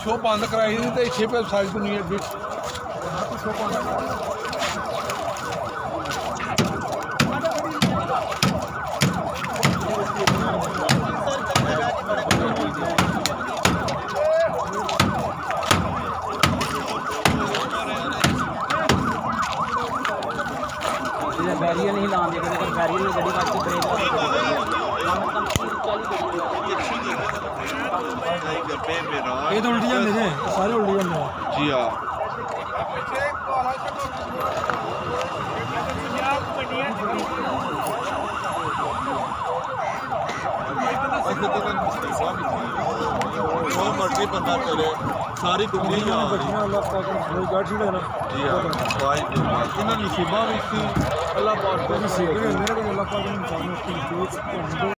Show बंद कराई दी ते इत्थे पे सारी दुनिया दी शो बंद बैरियर नहीं लाने देते, बैरियर में गड्डी काट के ब्रेक ये तो उल्टी जाते हैं, सारे उल्टी जाते हैं जी हाँ। मर्जी बंदा चले सारी दुनिया ही आ रही जी हाँ भाई इन्हें नसीबा भी अल्लाह पाक